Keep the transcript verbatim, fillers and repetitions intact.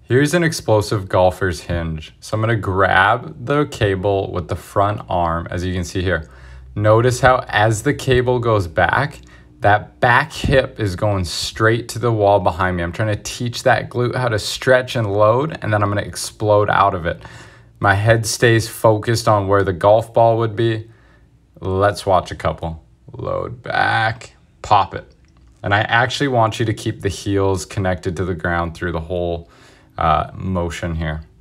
Here's an explosive golfer's hinge. So I'm gonna grab the cable with the front arm, as you can see here. Notice how as the cable goes back, that back hip is going straight to the wall behind me. I'm trying to teach that glute how to stretch and load, and then I'm gonna explode out of it. My head stays focused on where the golf ball would be. Let's watch a couple. Load back, pop it. And I actually want you to keep the heels connected to the ground through the whole uh, motion here.